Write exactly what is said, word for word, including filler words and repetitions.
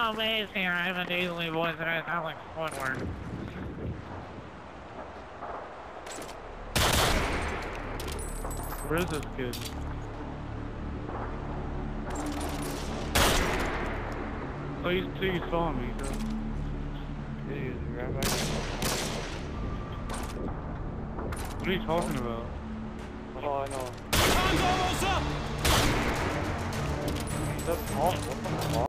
Oh, May's here. I have a nasally voice and I sound like Squidward. Where is this kid? Oh, you, so you saw me, bro. Yeah, he's right back. What are you talking about? Oh, I know. Time's almost up! He's up top. What the fuck?